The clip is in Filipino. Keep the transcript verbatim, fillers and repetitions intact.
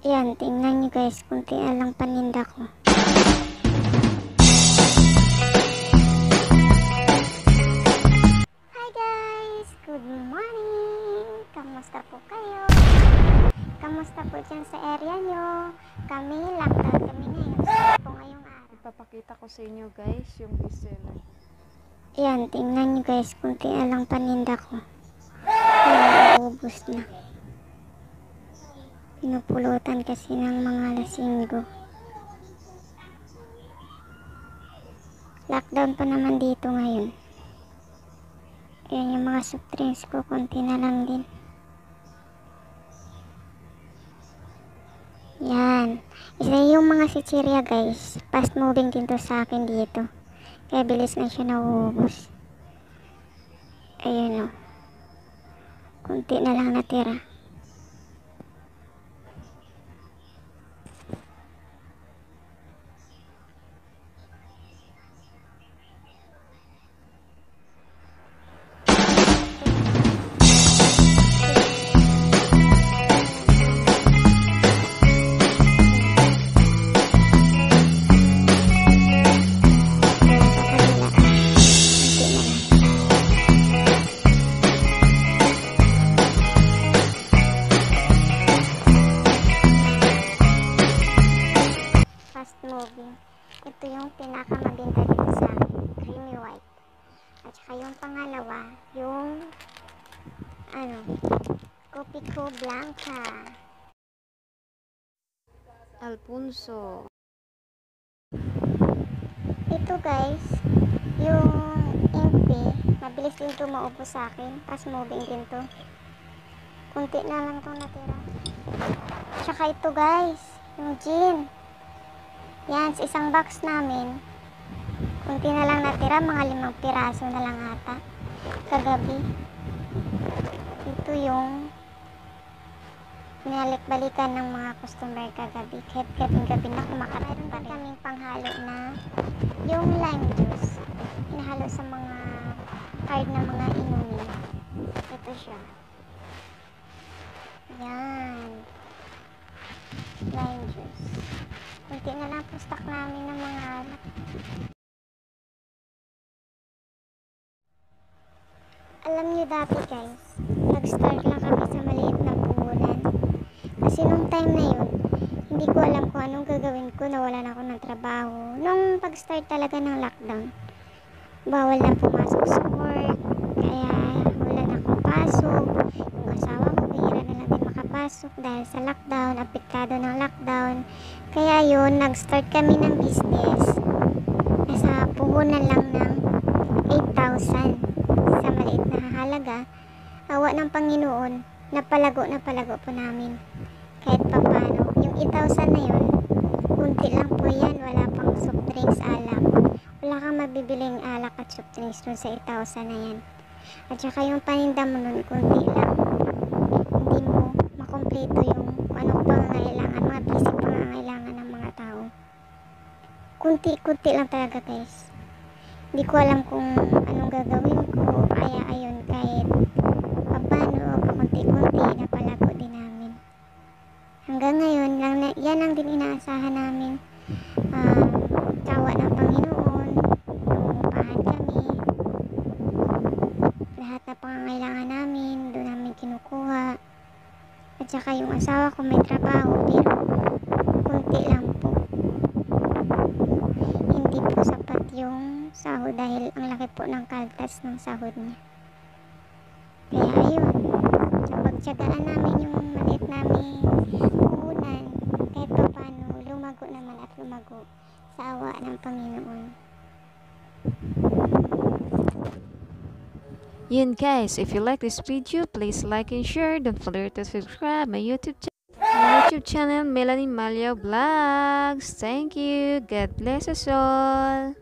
Yan, tingnan nyo guys, kunti na lang paninda ko. Hi guys! Good morning! Kamusta po kayo? Kamusta po dyan sa area nyo? Kami, lockdown kami ngayon. Gusto po ngayong araw. Ipapakita ko sa inyo guys yung bestseller. Yan, tingnan nyo guys, kunti na lang paninda ko. Yan, ubos na. Pinupulutan kasi ng mga lasinggo. Lockdown pa naman dito ngayon. Yan yung mga soft drinks ko, konti na lang din. Yan. Isa yung mga chichirya guys. Fast moving din to sa akin dito. Kaya bilis na siya nauubos. Ayun o. Konti na lang natira. Moving. Ito yung pinakamabenta dito sa akin, creamy white. At saka yung pangalawa, yung ano, Copico Blanca. Alfonso. Ito guys, yung Impi, mabilis din ito maubos sa akin. Fast moving din to. Kunti na lang itong natira. At saka ito guys, yung gin. Yan, sa isang box namin, kunti na lang natira, mga limang piraso na lang ata kagabi. Ito yung binalik-balikan ng mga customer kagabi. Kahit gabi-gabi na kumakain pa rin. Kaming panghalo na yung lime juice. Hinahalo sa mga card na mga inumin. Ito siya. Yan. Lime juice. Kunti na lang po stock namin ng mga alak. Alam nyo dati guys, nag-start lang kami sa maliit na puhunan. Kasi nung time na yun, hindi ko alam kung anong gagawin ko, nawalan ako ng trabaho. Nung pag-start talaga ng lockdown, bawal na pumasok sa work, kaya wala na akong pasok. Yung asawa ko, bihira na lang din makapasok dahil sa lockdown, apektado ng lockdown. Kaya yun, nag-start kami ng business. Nasa puhunan lang ng eight thousand sa maliit na halaga. Awa ng Panginoon, napalago na palago po namin. Kahit papano. Yung eight thousand na yun, kunti lang po yan. Wala pang soft drinks, alak. Wala kang mabibiling alak at soft drinks dun sa eight thousand na yan. At saka yung paninda mo nun, kunti lang. Hindi mo makompleto yung anong pangangailangan, mga basic pangangailangan ng mga tao. Kunti-kunti lang talaga guys. Hindi ko alam kung anong gagawin ko. Kaya ayun, kahit papano, pakunti-kunti, napalago din namin. Hanggang ngayon, lang na, yan ang din inaasahan namin. Um, tawa ng Panginoon, nangungupahan kami. Lahat na pangangailangan namin, doon namin kinukuha. At saka yung asawa ko may trabaho, pero kunti lang po. Hindi po sapat yung sahod dahil ang laki po ng kaltas ng sahod niya. Kaya ayun, sa pagtsagaan namin yung maliit namin puhunan, kahit pa paano, lumago naman at lumago sa awa ng Panginoon. Yun guys, if you like this video, please like and share. Don't forget to subscribe my YouTube channel. My YouTube channel, Melanie Malio Vlogs. Thank you. God bless us all.